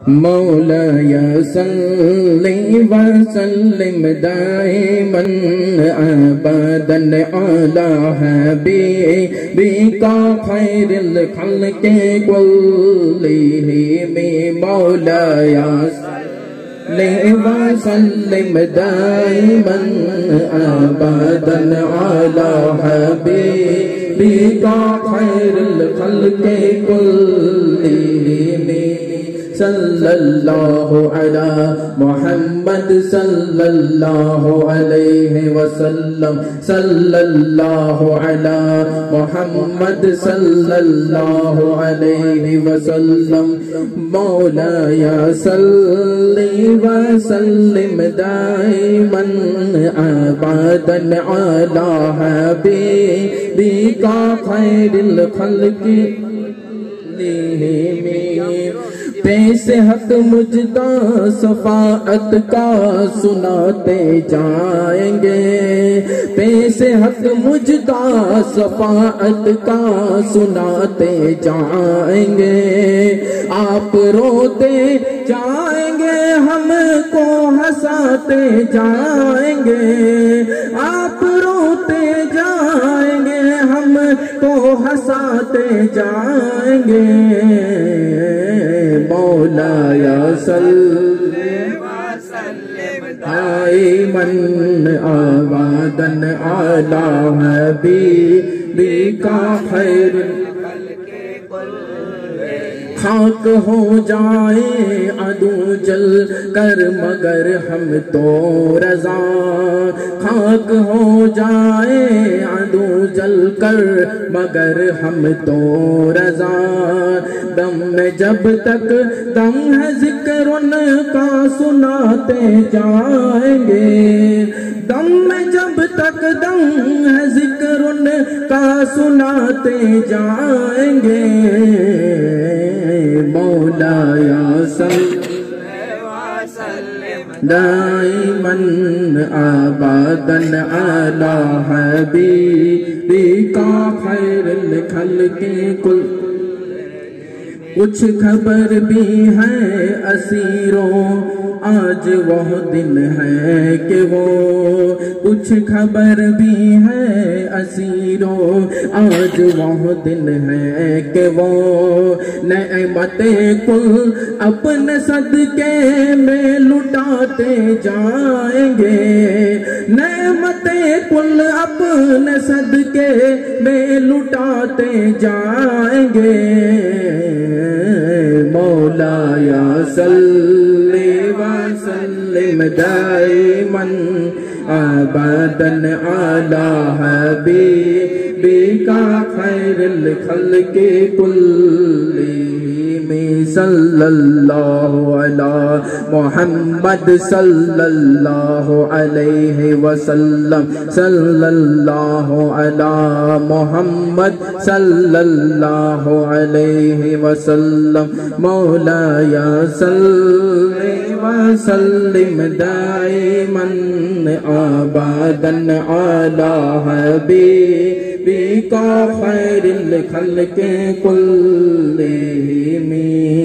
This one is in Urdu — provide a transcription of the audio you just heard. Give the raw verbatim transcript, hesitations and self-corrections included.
مولاي صل وسلم دائما ابدا على حبيبك خير الخلق كلهم مولاي صل وسلم دائما ابدا على حبيبك خير الخلق كلهم صلی اللہ علی محمد صلی اللہ علیہ وسلم صلی اللہ علی محمد صلی اللہ علیہ وسلم مولاي صل وسلم دائما ابدا على حبيبك خير الخلق پیش حق مجدہ صفاعت کا سناتے جائیں گے پیش حق مجدہ صفاعت کا سناتے جائیں گے آپ روتے جائیں گے ہم کو ہنساتے جائیں گے آپ روتے جائیں گے ہم کو ہنساتے جائیں گے مولاي صل وسلم دائما ابدا على حبيبك خير الخلق كلهم خاک ہو جائے عدو جل کر مگر ہم تو رضا خاک ہو جائے عدو جل کر مگر ہم تو رضا دم میں جب تک دم ہے ذکر ان کا سناتے جائیں گے دم میں جب تک دم ہے ذکر ان کا سناتے جائیں گے مولاي صل وسلم دائما ابدا على حبيبك خير الخلق كلهم کچھ خبر بھی ہے اسیروں آج وہ دن ہے کہ وہ کچھ خبر بھی ہے اسیروں آج وہ دن ہے کہ وہ نعمتیں کل اپنے صدقے میں لٹاتے جائیں گے نعمتیں کل اپنے صدقے میں لٹاتے جائیں گے مولاي صل وسلم دائما ابدا على حبيبك خير الخلق كلهم صلی اللہ علی محمد صلی اللہ علیہ وسلم صلی اللہ علی محمد صلی اللہ علیہ وسلم مولاي صل وسلم دائما ابدا على حبيبك خير الخلق كلهم